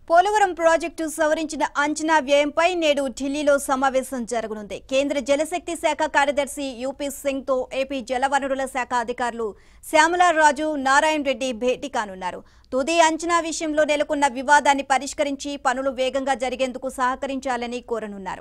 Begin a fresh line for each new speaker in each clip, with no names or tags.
Polavaram project సవరించిన అంచనా వ్యయంపై నేడు ఢిల్లీలో సమావేశం జరగనుంది. కేంద్ర జలశక్తి శాఖ కార్యదర్శి యూపీ సింగ్ తో ఏపీ జలవనరుల శాఖ అధికారులు శ్యామలరాజు, నారాయణ రెడ్డి భేటీ కానున్నారు. తుది అంచనా విషయంలో నెలకొన్న వివాదాన్ని పరిష్కరించి పనులు వేగంగా జరిగేందుకు సహకరించాలని కోరనున్నారు.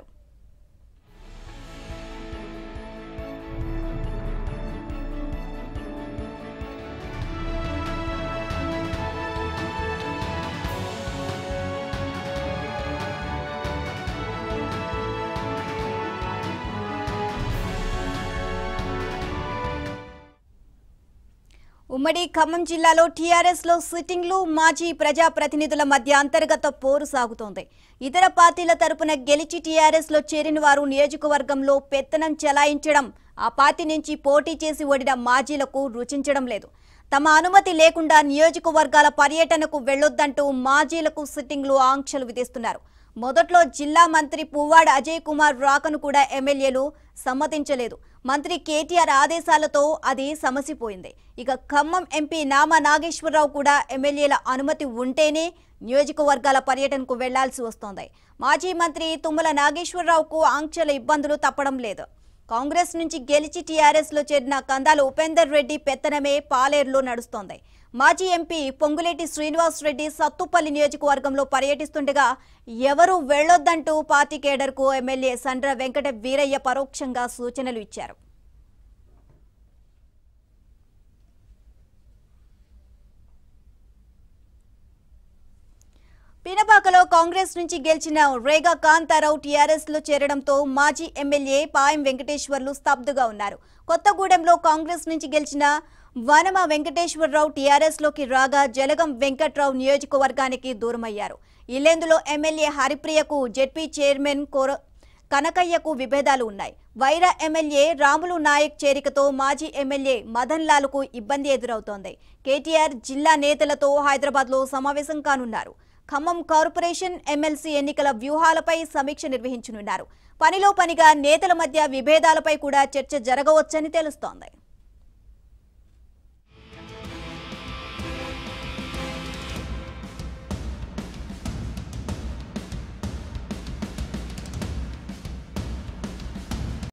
ఉమ్మడి ఖమ్మం జిల్లాలో TRS లో సిట్టింగ్లు, మాజీ ప్రజాప్రతినిధుల మధ్య అంతర్గత పోరు సాగుతోంది. ఇతర పార్టీల తరపున గెలిచి TRS లో చేరిన వారు నియోజకవర్గంలో పెత్తనం చెలాయించడం, ఆ పార్టీ నుంచి పోటీ చేసి ఓడిన మాజీలకు రుచించడం లేదు. తమ అనుమతి లేకుండా నియోజకవర్గాల పర్యటనకు వెళ్లొద్దంటూ మాజీలకు సిట్టింగ్లు ఆంక్షలు విధిస్తున్నారు. మొదట్లో జిల్లా మంత్రి పువ్వాడ అజయ్ కుమార్ రాకను కూడా ఎమ్మెల్యేలు సమ్మతించలేదు. మంత్రి కేటీఆర్ ఆదేశాలతో అది సమసిపోయింది. ఇక ఖమ్మం ఎంపీ నామా నాగేశ్వరరావు కూడా ఎమ్మెల్యేల అనుమతి ఉంటేనే నియోజకవర్గాల పర్యటనకు వెళ్లాల్సి వస్తోంది. మాజీ మంత్రి తుమ్మల నాగేశ్వరరావుకు ఆంక్షల ఇబ్బందులు తప్పడం లేదు. కాంగ్రెస్ నుంచి గెలిచి TRS లో చేరిన కందాల ఉపేందర్ రెడ్డి పెత్తనమే పాలేరులో నడుస్తోంది. మాజీ ఎంపీ పొంగులేటి శ్రీనివాస్ రెడ్డి సత్తుపల్లి నియోజకవర్గంలో పర్యటిస్తుండగా ఎవరూ వెళ్లొద్దంటూ పార్టీ కేడర్కు ఎమ్మెల్యే సండ్ర వెంకట వీరయ్య పరోక్షంగా సూచనలు ఇచ్చారు. పినపాకలో కాంగ్రెస్ నుంచి గెలిచిన రేగా కాంతారావు TRS లో చేరడంతో మాజీ ఎమ్మెల్యే పాయం వెంకటేశ్వర్లు స్తబ్దుగా ఉన్నారు. కొత్తగూడెంలో కాంగ్రెస్ నుంచి గెలిచిన వనమ వెంకటేశ్వరరావు TRS లోకి రాగా జలగం వెంకట్రావు నియోజకవర్గానికి దూరమయ్యారు. ఇల్లెందులో ఎమ్మెల్యే హరిప్రియకు జెడ్పీ చైర్మన్ కనకయ్యకు విభేదాలు ఉన్నాయి. వైరా ఎమ్మెల్యే రాములు నాయక్ చేరికతో మాజీ ఎమ్మెల్యే మదన్ లాల్కు ఇబ్బంది ఎదురవుతోంది. కేటీఆర్ జిల్లా నేతలతో హైదరాబాద్లో సమావేశం కానున్నారు. ఖమ్మం కార్పొరేషన్ ఎమ్మెల్సీ ఎన్నికల వ్యూహాలపై సమీక్ష నిర్వహించనున్నారు. పనిలో పనిగా నేతల మధ్య విభేదాలపై కూడా చర్చ జరగవచ్చని తెలుస్తోంది.